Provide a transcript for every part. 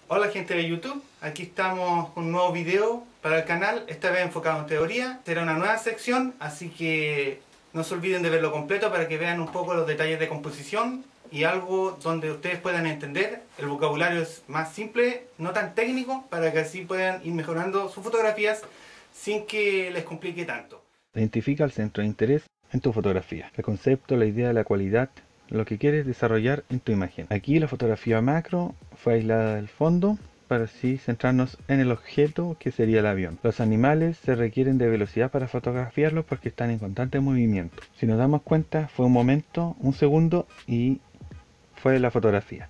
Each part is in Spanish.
Hola gente de YouTube, aquí estamos con un nuevo video para el canal, esta vez enfocado en teoría. Será una nueva sección, así que no se olviden de verlo completo para que vean un poco los detalles de composición y algo donde ustedes puedan entender. El vocabulario es más simple, no tan técnico, para que así puedan ir mejorando sus fotografías sin que les complique tanto. Identifica el centro de interés en tu fotografía, el concepto, la idea, la cualidad, lo que quieres desarrollar en tu imagen. Aquí la fotografía macro fue aislada del fondo para así centrarnos en el objeto que sería el avión. Los animales se requieren de velocidad para fotografiarlos porque están en constante movimiento. Si nos damos cuenta, fue un momento, un segundo y fue la fotografía.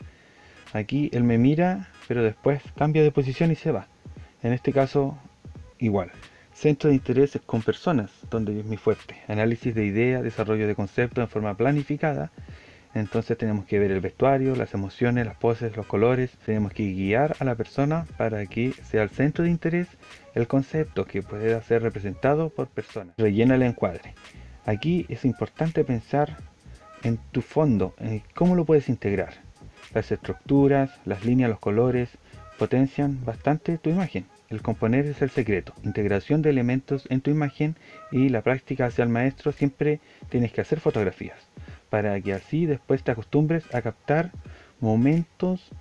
Aquí él me mira, pero después cambia de posición y se va. En este caso, igual. Centro de interés con personas, donde es mi fuerte. Análisis de ideas, desarrollo de conceptos en forma planificada. Entonces tenemos que ver el vestuario, las emociones, las poses, los colores. Tenemos que guiar a la persona para que sea el centro de interés el concepto que pueda ser representado por personas. Rellena el encuadre. Aquí es importante pensar en tu fondo, en cómo lo puedes integrar. Las estructuras, las líneas, los colores potencian bastante tu imagen. El componer es el secreto. Integración de elementos en tu imagen y la práctica hacia el maestro. Siempre tienes que hacer fotografías para que así después te acostumbres a captar momentos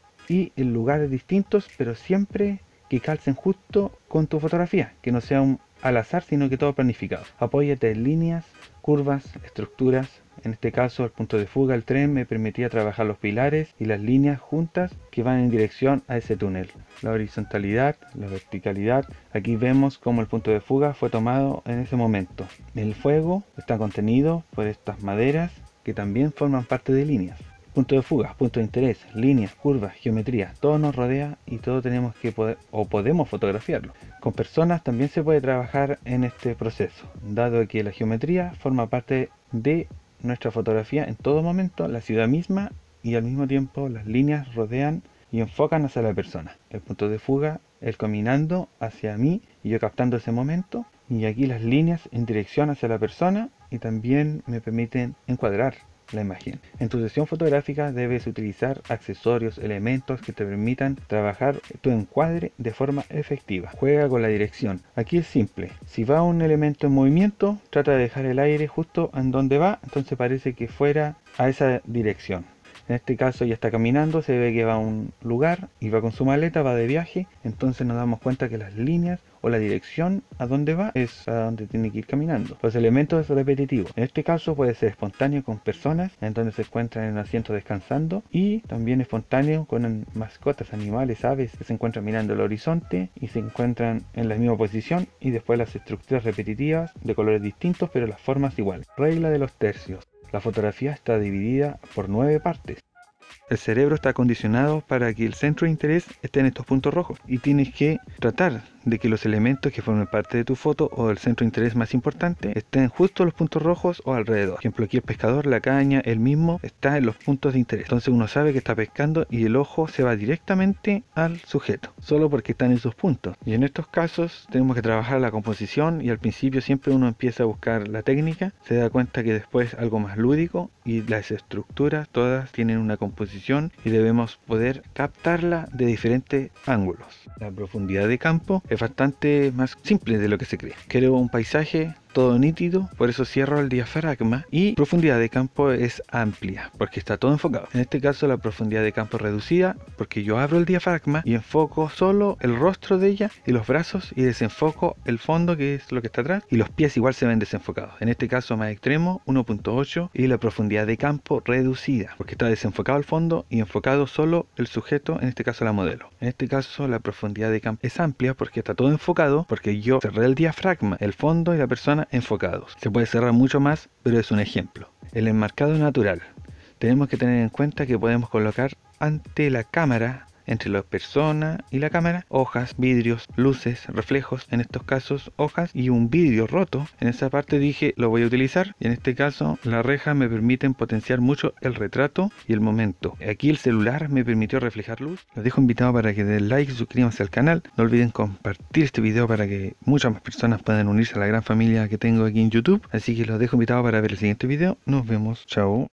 y en lugares distintos, pero siempre que calcen justo con tu fotografía, que no sea al azar, sino que todo planificado. Apóyate en líneas, curvas, estructuras. En este caso el punto de fuga, el tren, me permitía trabajar los pilares y las líneas juntas que van en dirección a ese túnel. La horizontalidad, la verticalidad. Aquí vemos cómo el punto de fuga fue tomado en ese momento. El fuego está contenido por estas maderas que también forman parte de líneas. Punto de fuga, punto de interés, líneas, curvas, geometría, todo nos rodea y todo tenemos que poder o podemos fotografiarlo. Con personas también se puede trabajar en este proceso, dado que la geometría forma parte de nuestra fotografía en todo momento, la ciudad misma, y al mismo tiempo las líneas rodean y enfocan hacia la persona. El punto de fuga, él caminando hacia mí y yo captando ese momento, y aquí las líneas en dirección hacia la persona y también me permiten encuadrar la imagen. En tu sesión fotográfica debes utilizar accesorios, elementos que te permitan trabajar tu encuadre de forma efectiva. Juega con la dirección. Aquí es simple. Si va un elemento en movimiento, trata de dejar el aire justo en donde va, entonces parece que fuera a esa dirección. En este caso ya está caminando, se ve que va a un lugar y va con su maleta, va de viaje, entonces nos damos cuenta que las líneas o la dirección a donde va es a donde tiene que ir caminando. Los elementos es repetitivo. En este caso puede ser espontáneo con personas en donde se encuentran en un asiento descansando, y también espontáneo con mascotas, animales, aves que se encuentran mirando el horizonte y se encuentran en la misma posición, y después las estructuras repetitivas de colores distintos pero las formas iguales. Regla de los tercios. La fotografía está dividida por 9 partes. El cerebro está acondicionado para que el centro de interés esté en estos puntos rojos, y tienes que tratar de que los elementos que formen parte de tu foto o del centro de interés más importante estén justo en los puntos rojos o alrededor. Por ejemplo, aquí el pescador, la caña, él mismo está en los puntos de interés. Entonces uno sabe que está pescando y el ojo se va directamente al sujeto, solo porque están en sus puntos. Y en estos casos tenemos que trabajar la composición, y al principio siempre uno empieza a buscar la técnica, se da cuenta que después algo más lúdico, y las estructuras todas tienen una composición y debemos poder captarla de diferentes ángulos. La profundidad de campo es bastante más simple de lo que se cree. Quiero un paisaje todo nítido, por eso cierro el diafragma, y profundidad de campo es amplia porque está todo enfocado. En este caso la profundidad de campo es reducida porque yo abro el diafragma y enfoco solo el rostro de ella y los brazos, y desenfoco el fondo, que es lo que está atrás, y los pies igual se ven desenfocados. En este caso más extremo, 1.8, y la profundidad de campo reducida porque está desenfocado el fondo y enfocado solo el sujeto, en este caso la modelo. En este caso la profundidad de campo es amplia porque está todo enfocado, porque yo cerré el diafragma, el fondo y la persona enfocados. Se puede cerrar mucho más, pero es un ejemplo. El enmarcado natural. Tenemos que tener en cuenta que podemos colocar ante la cámara, entre la persona y la cámara, hojas, vidrios, luces, reflejos, en estos casos hojas y un vidrio roto. En esa parte dije lo voy a utilizar, y en este caso las rejas me permiten potenciar mucho el retrato y el momento. Aquí el celular me permitió reflejar luz. Los dejo invitados para que den like y suscríbanse al canal. No olviden compartir este video para que muchas más personas puedan unirse a la gran familia que tengo aquí en YouTube. Así que los dejo invitados para ver el siguiente video. Nos vemos, chao.